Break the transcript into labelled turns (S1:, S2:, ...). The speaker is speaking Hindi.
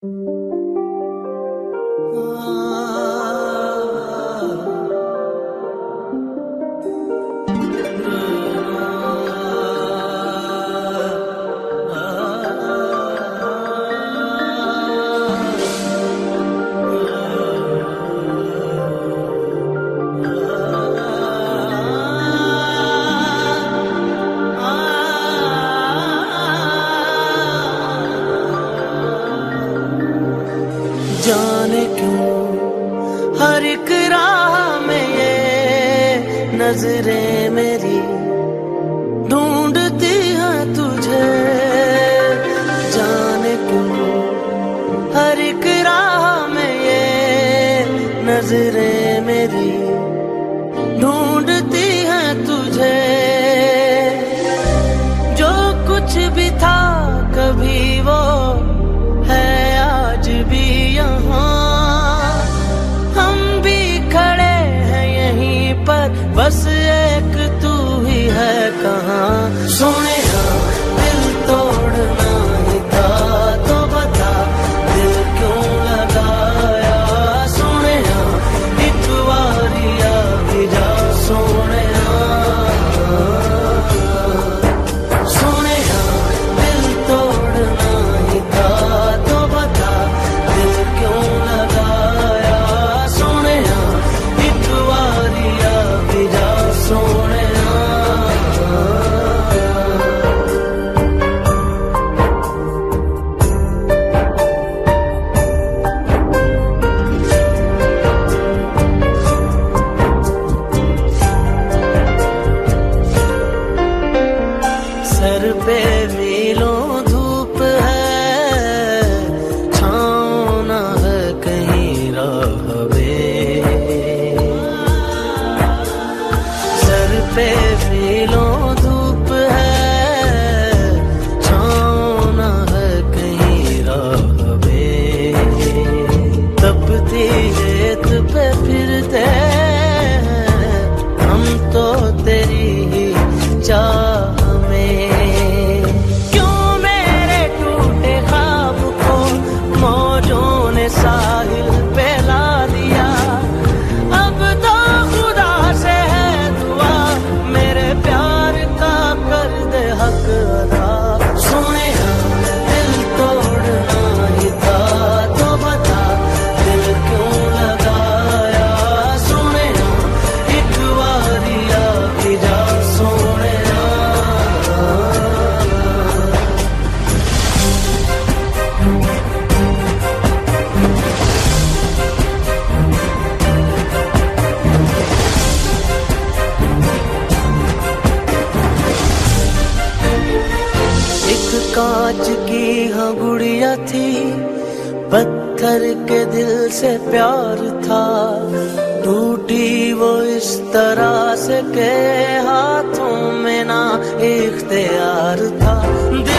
S1: जाने क्यों हर एक राह में ये नजरें मेरी ढूंढती हैं तुझे। जाने क्यों हर एक राह में ये नजरें मेरी ढूंढती हैं तुझे। जो कुछ भी था कभी वो है आज भी यहाँ, हम भी खड़े हैं यहीं पर, बस एक तू ही है कहाँ। सोने दिल तोड़ना ही था तो बता दिल क्यों लगाया। सोने एक बारिया भी जा सोने दिल तोड़ना ही था तो बता दिल क्यों लगाया। सोने एक बारिया भी जा सोने। सर पे मीलों धूप है, छाँव न है कहीं राहवे। सर पे मीलों धूप है, छाँव न है कहीं राहवे। तपती रेत पे फिरते हैं हम तो तेरी ही चाह में। क्यों मेरे टूटे ख्वाब को मौजों ने साहिल पे ला दिया। अब तो खुदा से है दुआ मेरे प्यार का कर दे हक अदा। सोने दिल तोड़ना ही था तो बता दिल क्यों लगाया। सोने एक बारिया भी जा सोने। एक कांच की हाँ गुड़िया थी, पत्थर के दिल से प्यार था। टूटी वो इस तरह से के हाथों में ना इख्तियार था।